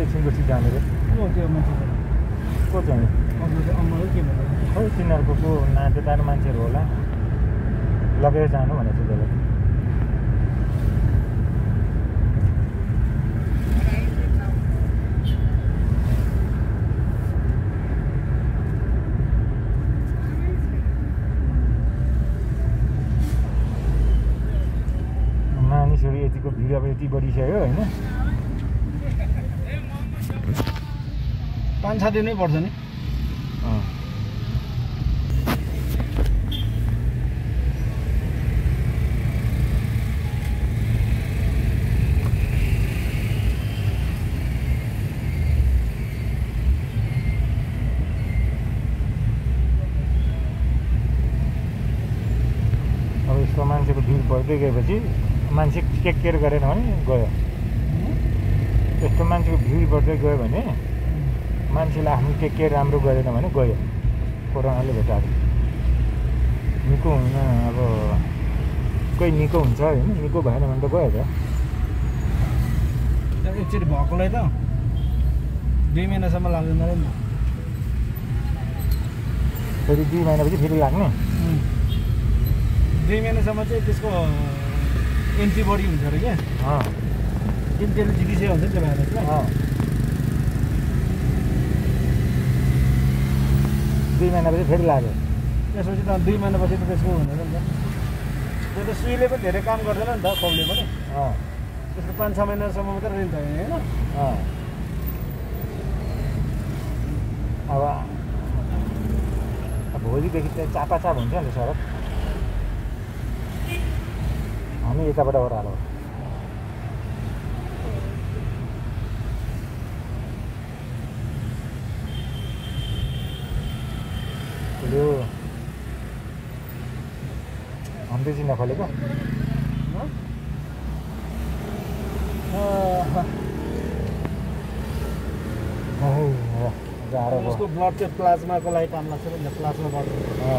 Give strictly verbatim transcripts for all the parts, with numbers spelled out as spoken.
एकछिनको चाहिँ जाने रे को चाहिँ खै तिनीहरूको को नातेदार मान्छेहरू होला लगेर जानु भनेको थियो त्यसलाई मानिसहरू यतिको भिड अब यति बढिसक्यो होइन पाँच छ दिनै पर्छ नि अब यस्तो मान्छेको भिड बढ्दै गएपछि मान्छे टेक केयर गरेन भने गयो यस्तो मान्छेको भिड बढ्दै गयो भने मान्छेले आफ्नो टेक केयर राम्रो गरेन भने गयो कोरोनाले भेटाएको निको हुन अब कोही निको हुन्छ होइन निको भएन भने त गयो त एकचोटि भएकोलाई त दुई महिनासम्म लाग्दैन अरे नि फेरि दुई महिनापछि फेरि लाग्ने दुई महिनासम्म चाहिँ त्यसको एन्टिबडी हुन्छ अरे क्या किन त्यसले जितिसकेको हुन्छ नि त्यो भाइरसलाई दुई महिनापछि फेरि लाग्यो त्यसपछि त दुई महिनापछि त त्यसको हुँदैन नि त त्यो त सुईले पनि धेरै काम गर्दैन नि त खोपले पनि त्यसको पाँच छ महिनासम्म मात्रै रहन्छ होइन अब भोलिदेखि चाहिँ चापाचाप हुन्छ नि सडक हामी यताबाट ओह्रालो यो हाम्रो चाहिँ नखोलेको उसको ब्लड चाहिँ प्लाज्माको लागि काम लाग्छ नि प्लाज्मा ब्लड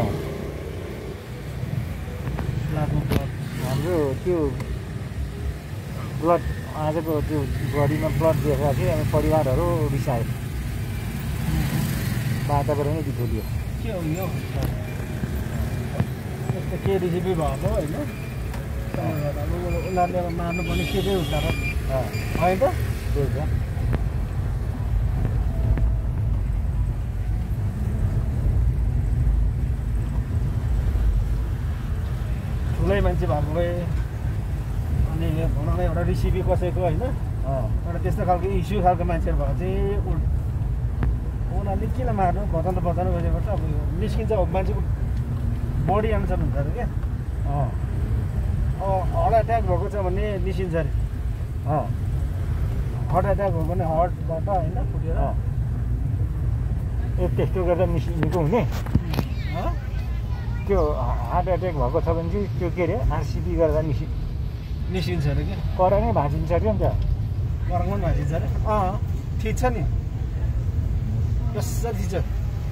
प्लाज्मा ब्लड हाम्रो त्यो ब्लड आजको त्यो बडीमा ब्लड देखेको थियो अनि परिवारहरू रिसायो वातावरणै बिथोलियो के हो यो यस्तो के रेसिपी भएको होइन उनीहरूले मार्नु पनि के चाहिँ हुन्छ र होइन त त्यही छ ठुलै मान्छे भएको भए अनि भनौँ न एउटा रेसिपी कसैको होइन एउटा त्यस्तो खालको इस्यु खालको मान्छेहरू भएको चाहिँ उनीहरूले किन मार्नु बचाउनु बचाउनु गरेपछि अब निस्किन्छ अब मान्छेको बडी अनुसार हुन्छ अरे क्या हार्ट एट्याक भएको छ भने निस्किन्छ अरे हार्ट एट्याक हो भने हार्टबाट होइन फुटेर ए त्यस्तो गर्दा निस्कि निको हुने त्यो हार्ट एट्याक भएको छ भने चाहिँ त्यो के अरे आरसिपी गर्दा निस्कि निस्किन्छ अरे क्या कराङै भाँचिन्छ अरे नि त कराङमा पनि भाँचिन्छ अरे अँ थिच्छ नि कसरी थिच्छ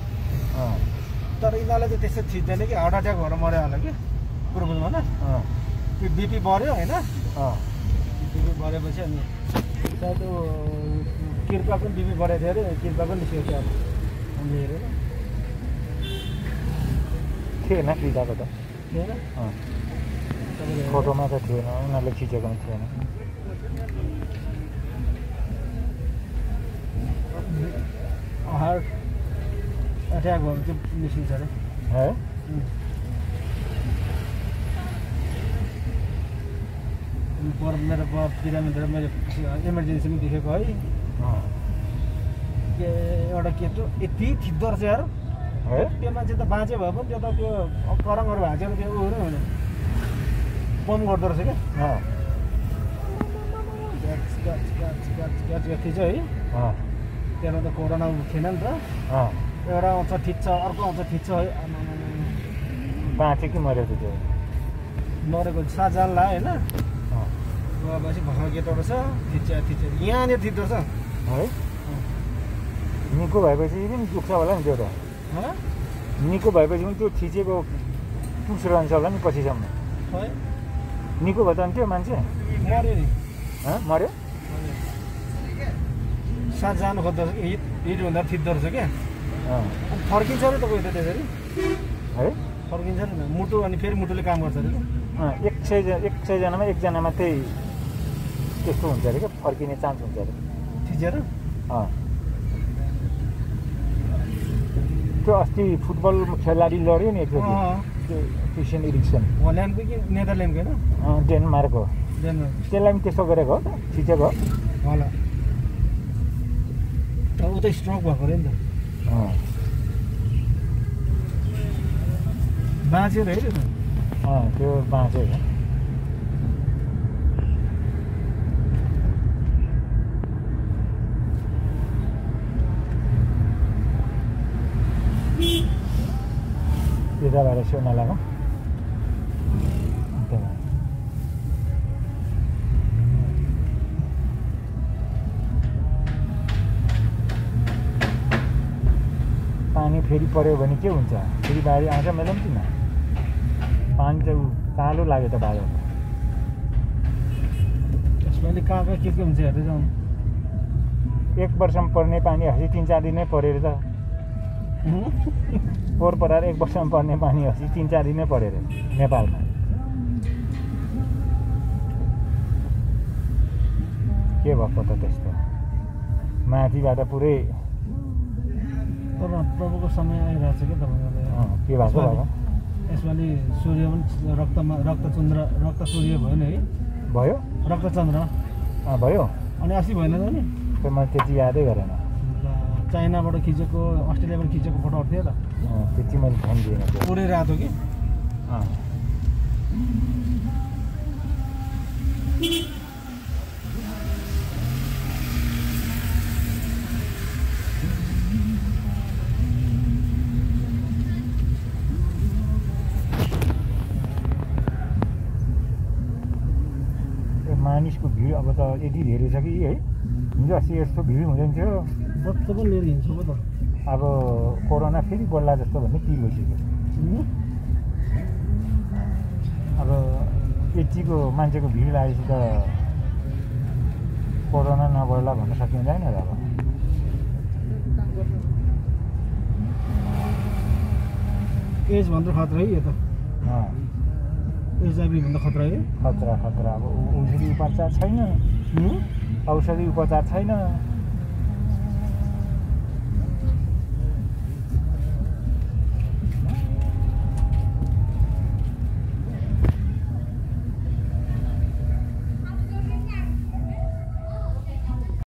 तर यिनीहरूलाई चाहिँ त्यस्तो थिच्दैन कि हार्ट एट्याक भएर मऱ्यो होला कि कुरो बुझ्नु भएन त्यो बिपी बढ्यो होइन बिपी बढेपछि अनि सायद त्यो कृपा पनि बिपी बढेको थियो अरे कृपा पनि निस्केको थियो अब हामीले हेरेर थिएन कृपाको त थिएन फोटोमा त थिएन उनीहरूले खिचेको पनि थिएन हार्ट एट्याक भयो भने चाहिँ निस्किन्छ अरे है पर मेरो बिरामीतिर मैले इमर्जेन्सी पनि देखेको है के एउटा केटो यति थिच्दो रहेछ यार त्यो मान्छे त बाँचे भए पनि त्यो त त्यो करङहरू भाँचेर त्यो उयो होइन पम्प गर्दो रहेछ क्या थिच्छ है त्यसमा त कोरोना थिएन नि त एउटा आउँछ ठिच्छ अर्को आउँछ ठिच्छ है बाँचे कि मऱ्यो त्यो मरेको सात जान ला होइन गएपछि भर्खर केटो रहेछ थिच्छ थिच्छ यहाँनिर थिच्दो रहेछ है निको भएपछि पनि दुख्छ होला नि त्यो त निको भएपछि पनि त्यो थिचेको टुस रहन्छ होला नि पछिसम्म निको भयो त अनि त्यो मान्छे मऱ्यो नि मऱ्यो साथ जानु खोज्दो रहेछ हिट हिट हुँदा थिच्दो रहेछ क्या अँ अनि फर्किन्छ अरे तपाईँ त त्यसरी है फर्किन्छ नि मुटु अनि फेरि मुटुले काम गर्छ अरे अँ एक सय एक सयजनामा एकजना मात्रै त्यस्तो हुन्छ अरे क्या फर्किने चान्स हुन्छ अरे थिचेर अँ त्यो अस्ति फुटबल खेलाडी लड्यो नि एकचोटि त्यो क्रिस्चियन इरिक्सन हल्यान्डको कि नेदरल्यान्डको होइन अँ डेनमार्क हो डेनमार्क त्यसलाई पनि त्यस्तो गरेको हो त थिचेको हो होला त ऊ त स्ट्रोक भएको अरे नि त अँ बाँच्यो र हेऱ्यो त अँ त्यो बाँचेको यताबाट सोना लागौँ पानी फेरि पऱ्यो भने के हुन्छ फेरि बाढी आउँछ मेरो पनि किन पानी चाहिँ कालो लाग्यो त बाटो यसपालि कहाँ कहाँ के के हुन्छ हेर्दै जाउँ एक वर्षमा पर्ने पानी अस्ति तिन चार दिनै परेर त पोहोर परार एक वर्षमा पर्ने पानी अस्ति तिन चार दिनै परेर नेपालमा के भएको त त्यस्तो माथिबाट पुरै तर प्रभुको समय आइरहेको छ क्या तपाईँलाई के भएको भएको यसपालि सूर्य पनि रक्तमा रक्तचन्द्र रक्त सूर्य भयो नि है भयो रक्तचन्द्र अँ भयो अनि अस्ति भएन त नि त्यो मैले त्यति यादै गरेन चाइनाबाट खिचेको अस्ट्रेलियाबाट खिचेको फोटोहरू थियो त त्यति मैले ध्यान दिएन त्यो पुरै रातो कि अँ मानिसको भिड अब त यति धेरै छ कि है हिजो अस्ति यस्तो भिड हुँदैन थियो बच्चा पनि लिएर हिँड्छु पो त अब कोरोना फेरि बढ्ला जस्तो भन्ने फिल भइसक्यो अब यतिको मान्छेको भिड लागेपछि त कोरोना नबढ्ला भन्न सकिँदैन र अब एज भन्दा खतरा है यो त अँ एचआइभी भन्दा खतरा है खतरा खतरा अब औषधि उपचार छैन औषधि उपचार छैन